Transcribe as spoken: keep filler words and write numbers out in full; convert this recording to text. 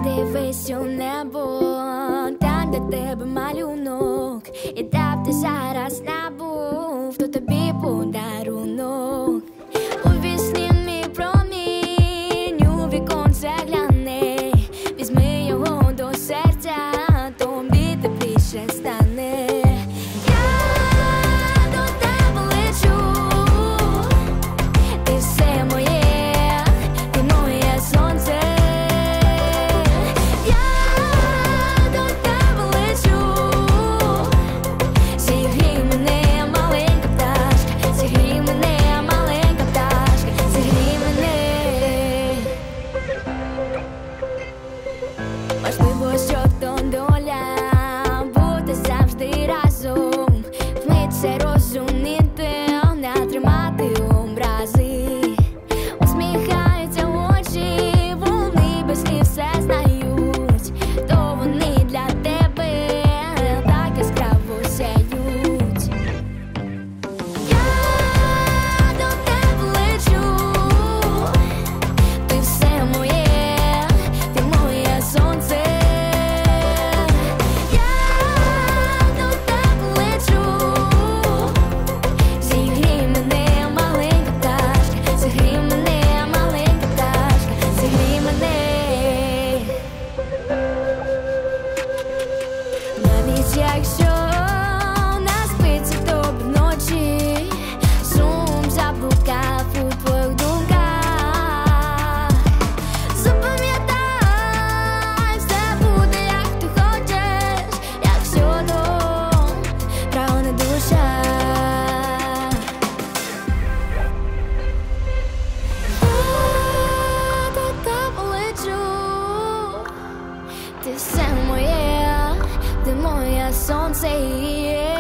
Дивись у небо, там для тебе малюнок. І там ти зараз набув, то тобі подарунок. У вісні мій промінь, у віконце гляне. Візьми його до серця, тобі тепліше стане. Я до тебе лечу, ти все моє, ти моє сонце. Важливо, що то доля, бути завжди разом, вмить все розуміти, не тримати образи. Усміхаються очі, вони без слів все знають, то вони для тебе так яскраво сяють. Я до тебе лечу, ти все моє, ти моє сонце. Якщо не спиться тобі вночі, сум заблукав у твоїх думках. Запам'ятай, все буде як ти хочеш, якщо то прагне душа. Я до тебе лечу, ти все моє, ти моє сонце.